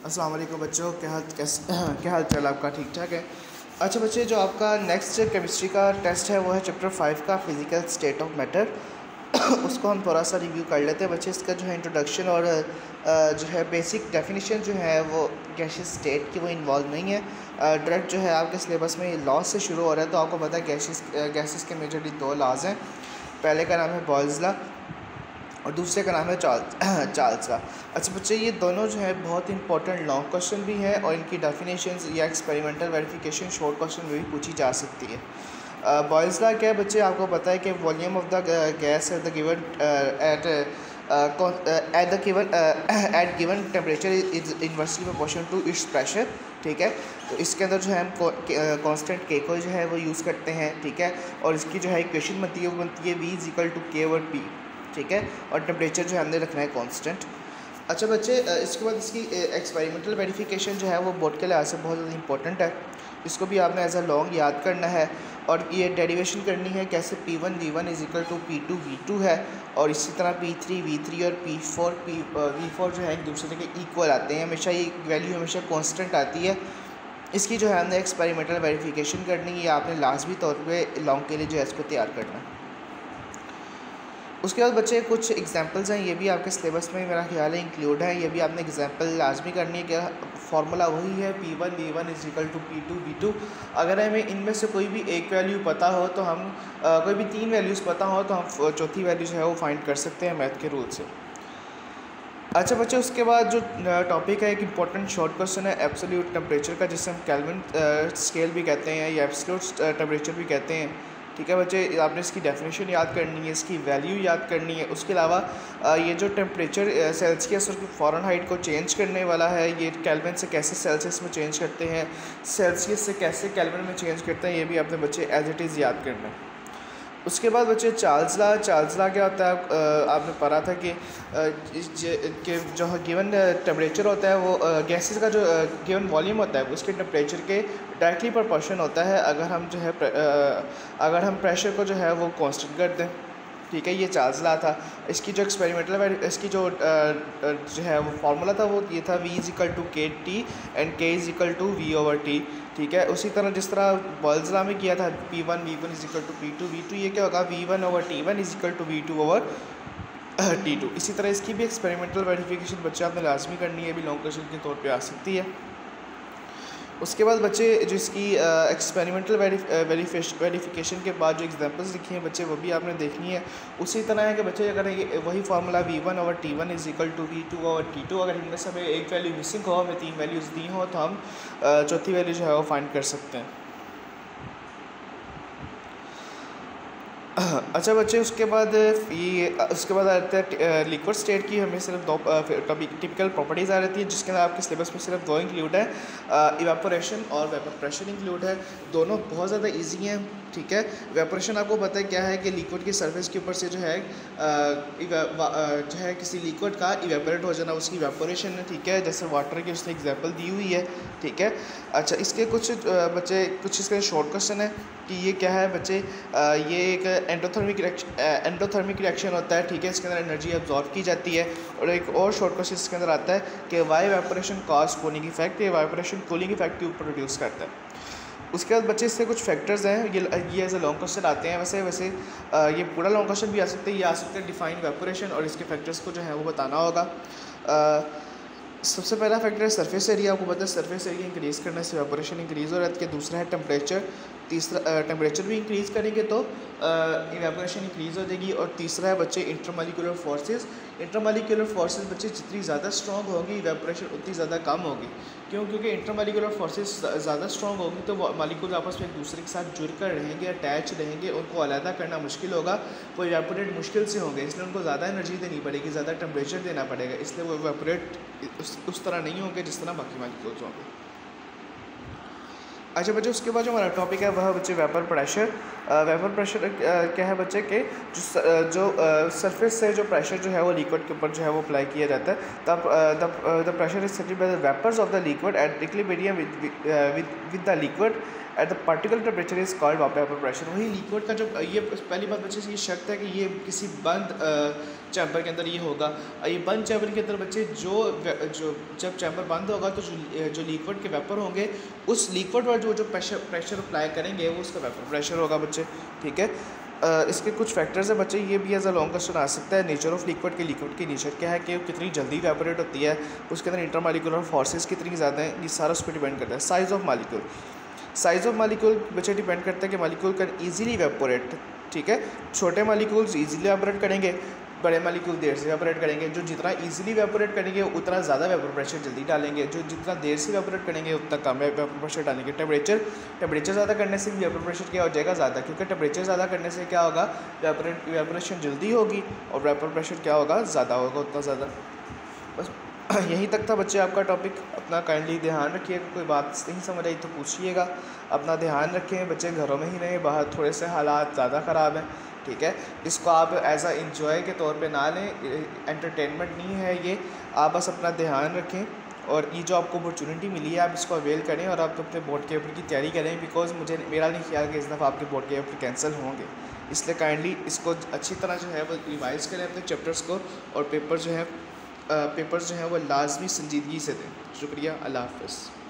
अस्सलाम वालेकुम बच्चों, क्या हाल चाल आपका? ठीक ठाक है। अच्छा बच्चे, जो आपका नेक्स्ट केमिस्ट्री का टेस्ट है वो है चैप्टर 5 का फिज़िकल स्टेट ऑफ मैटर। उसको हम थोड़ा सा रिव्यू कर लेते हैं बच्चे। इसका जो है इंट्रोडक्शन और जो है बेसिक डेफिनेशन जो है वो गैसियस स्टेट की वो इन्वॉल्व नहीं है। डायरेक्ट जो है आपके सिलेबस में लॉज से शुरू हो रहा है। तो आपको पता है गैसेस के मेजरली दो लॉज हैं। पहले का नाम है बॉयल्स लॉ और दूसरे का नाम है चार्ल्स का। अच्छा बच्चे, ये दोनों जो है बहुत इंपॉर्टेंट लॉन्ग क्वेश्चन भी है और इनकी डेफिनेशंस या एक्सपेरिमेंटल वेरिफिकेशन शॉर्ट क्वेश्चन में भी पूछी जा सकती है। बॉयल्स लॉ क्या है बच्चे? आपको पता है कि volume of the gas at the given at given temperature is inversely proportional to its pressure. ठीक है, तो इसके अंदर जो है हम कांस्टेंट के को जो है वो यूज़ करते हैं। ठीक है, और इसकी जो है इक्वेशन बनती है वो बनती है V is equal to K over P। ठीक है, और टेम्परेचर जो है हमने रखना है कांस्टेंट। अच्छा बच्चे, इसके बाद इसकी एक्सपेरिमेंटल वेरिफिकेशन जो है वो बोर्ड के लिहाज से बहुत ज़्यादा इंपॉर्टेंट है। इसको भी आपने एज अ लॉन्ग याद करना है और ये डेरिवेशन करनी है कैसे P1 V1 is equal to P2 V2 है, और इसी तरह P3 V3 और V4 जो है एक दूसरे के इक्वल आते हैं। हमेशा ये वैल्यू हमेशा कांस्टेंट आती है। इसकी जो है हमने एक्सपेरिमेंटल वेरिफिकेशन करनी है, आपने लाजमी तौर पर लॉन्ग के लिए जो है इसको तैयार करना है। उसके बाद बच्चे कुछ एग्जांपल्स हैं, ये भी आपके सिलेबस में मेरा ख्याल है इंक्लूड है। ये भी आपने एग्जांपल लाजमी करनी है कि फार्मूला वही है P1 V1 is equal to P2 V2। अगर हमें इनमें से कोई भी एक वैल्यू पता हो तो हम कोई भी तीन वैल्यूज़ पता हो तो हम चौथी वैल्यू जो है वो फाइंड कर सकते हैं मैथ के रूल से। अच्छा बच्चे, उसके बाद जो टॉपिक है एक इम्पॉर्टेंट शॉर्ट क्वेश्चन है एब्सोल्यूट टेम्परेचर का, जिसे हम केल्विन स्केल भी कहते हैं या एब्सोल्यूट टेम्परेचर भी कहते हैं। ठीक है बच्चे, आपने इसकी डेफिनेशन याद करनी है, इसकी वैल्यू याद करनी है। उसके अलावा ये जो टेम्परेचर सेल्सियस और फ़ारेनहाइट को चेंज करने वाला है, ये केल्विन से कैसे सेल्सियस में चेंज करते हैं, सेल्सियस से कैसे केल्विन में चेंज करते हैं, ये भी आपने बच्चे एज इट इज़ याद करना है। उसके बाद बच्चे चार्ल्स लॉ क्या होता है? आपने पढ़ा था कि जो गिवन टेम्परेचर होता है वो गैसेस का जो गिवन वॉल्यूम होता है उसके टेम्परेचर के डायरेक्टली प्रोपोर्शन होता है अगर हम जो है अगर हम प्रेशर को जो है वो कांस्टेंट कर दें। ठीक है, ये चार्ल्स लॉ था। इसकी जो इसकी जो है वो फार्मूला था वो ये था V is equal to K T and K is equal to V over T। ठीक है, उसी तरह जिस तरह बॉयल्स लॉ में किया था P1 V1 is equal to P2 V2, ये क्या होगा V1 over T1 is equal to V2 over T2। इसी तरह इसकी भी एक्सपेरिमेंटल वेरिफिकेशन बच्चे आपने लाजमी करनी है, भी लॉन्ग क्वेश्चन के तौर पे आ सकती है। उसके बाद बच्चे जो इसकी एक्सपेरिमेंटल वेरिफिकेशन के बाद जो एग्जांपल्स लिखी हैं बच्चे वो भी आपने देखनी है। उसी तरह है कि बच्चे अगर ये वही formula V1 over T1 is equal to V2 over T2, अगर इनमें से हमें एक वैल्यू मिसिंग हो, हमें तीन वैल्यूज़ दी हो तो हम चौथी वैल्यू जो है वो फाइंड कर सकते हैं। अच्छा बच्चे, उसके बाद आते हैं लिक्विड स्टेट की। हमें सिर्फ दो टिपिकल प्रॉपर्टीज़ आ रहती है जिसके अंदर आपके सिलेबस में सिर्फ दो इंक्लूड है, इवेपोरेशन और वेपर प्रेशर इंक्लूड है। दोनों बहुत ज़्यादा इजी हैं। ठीक है, इवेपोरेशन आपको पता है क्या है कि लिक्विड की सरफेस के ऊपर से जो है किसी लिक्विड का इवेपोरेट हो जाना, उसकी इवेपोरेशन है। ठीक है, जैसे वाटर की उसने एग्जांपल दी हुई है। ठीक है, अच्छा इसके कुछ इसके शॉर्ट क्वेश्चन है कि ये क्या है बच्चे? ये एक एंडोथर्मिक रिएक्शन होता है। ठीक है, इसके अंदर एनर्जी अब्जॉर्ब की जाती है। और एक और शॉर्ट क्वेश्चन इसके अंदर आता है कि why evaporation cause cooling effect, ये इवेपोरेशन कूलिंग इफेक्ट के ऊपर प्रोड्यूस करता है। उसके बाद बच्चे इससे कुछ फैक्टर्स हैं, ये एज ए लॉन्ग क्वेश्चन आते हैं। वैसे ये पूरा लॉन्ग क्वेश्चन भी आ सकते हैं, ये आ सकते हैं डिफाइन इवेपोरेशन और इसके फैक्टर्स को जो है वो बताना होगा। सबसे पहला फैक्टर है सरफेस एरिया। आपको पता है सरफेस एरिया इंक्रीज़ करने से इवेपोरेशन इंक्रीज़ हो जाती है। दूसरा है टेम्परेचर, टेम्परेचर भी इंक्रीज़ करेंगे तो इवेपोरेशन इंक्रीज़ हो जाएगी। और तीसरा है बच्चे इंटरमॉलिक्यूलर फोर्सेस। इंटरमॉलिक्यूलर फोर्सेस बच्चे जितनी ज़्यादा स्ट्रॉन्ग होगी इवेपोरेशन उतनी ज़्यादा कम होगी। क्योंकि इंटरमॉलिक्यूलर फोर्सेस ज़्यादा स्ट्रॉन्ग होगी तो मॉलिक्यूल आपस में एक दूसरे के साथ जुड़ कर रहेंगे, अटैच रहेंगे, उनको अलहदा करना मुश्किल होगा, वो इवेपोरेट मुश्किल से होंगे। इसलिए उनको ज़्यादा एनर्जी देनी पड़ेगी, ज़्यादा टेम्परेचर देना पड़ेगा, इसलिए वो इवेपोरेट उस तरह नहीं होंगे जिस तरह बाकी मॉलिक्यूल्स होंगे। अच्छा बच्चे, उसके बाद जो हमारा टॉपिक है वह बच्चे वेपर प्रेशर। वेपर प्रेशर क्या है बच्चे के जो सरफेस से जो प्रेशर जो है वो लिक्विड के ऊपर जो है वो अप्लाई किया जाता है, तब the pressure is exerted by the vapours of the liquid at equilibrium with the liquid at the particular temperature is called vapour pressure. वही लिक्विड का जो ये पहली बात बच्चे से ये शर्त है कि ये किसी बंद चैम्बर के अंदर ये होगा। ये बंद चैम्बर के अंदर बच्चे जो जब चैम्बर बंद होगा तो जो लिक्विड के वेपर होंगे उस लिक्विड पर जो प्रेशर अप्लाई करेंगे वो उसका वेपर प्रेशर होगा बच्चे, ठीक है। इसके कुछ फैक्टर्स है बच्चे, ये भी एज अ लॉन्ग क्वेश्चन आ सकता है। नेचर ऑफ लिक्विड की नेचर क्या है कि कितनी जल्दी इवेपोरेट होती है, उसके अंदर इंटरमॉलिक्यूलर फोर्सेस कितनी ज़्यादा हैं, ये सारा उस पर डिपेंड करता है। साइज़ ऑफ मालिक्यूल बच्चे डिपेंड करता है कि मालिक्यूल कैन ईजिली इवेपोरेट, ठीक है। छोटे मालिक्यूल्स ईजिली इवेपोरेट करेंगे, बड़े मालिक्यूल देर से इवेपोरेट करेंगे। जो जितना ईजिली इवेपोरेट करेंगे उतना ज़्यादा वेपर प्रेशर जल्दी डालेंगे, जो जितना देर से इवेपोरेट करेंगे उतना कम वेपर प्रेशर डालेंगे। टेम्परेचर ज़्यादा करने से भी वेपर प्रेशर क्या हो जाएगा ज़्यादा, क्योंकि टेम्परेचर ज़्यादा करने से क्या होगा, इवेपोरेशन जल्दी होगी और वेपर प्रेशर क्या होगा, ज़्यादा होगा, उतना ज़्यादा। बस यहीं तक था बच्चे आपका टॉपिक। अपना काइंडली ध्यान रखिएगा, कोई बात नहीं समझ आई तो पूछिएगा। अपना ध्यान रखें बच्चे, घरों में ही रहें, बाहर थोड़े से हालात ज़्यादा ख़राब हैं, ठीक है। इसको आप एज आ इंजॉय के तौर पे ना लें, एंटरटेनमेंट नहीं है ये। आप बस अपना ध्यान रखें और ये जो आपको अपॉर्चुनिटी मिली है आप इसको अवेल करें और आप अपने बोर्ड के पेपर की तैयारी करें। बिकॉज मेरा नहीं ख्याल कि इस दफ़ा आपके बोर्ड के पेपर कैंसिल होंगे, इसलिए काइंडली इसको अच्छी तरह जो है वो रिवाइज़ करें अपने चैप्टर्स को, और पेपर्स जो हैं वो लाजमी संजीदगी से दें। शुक्रिया, अल्लाह हाफ़िज़।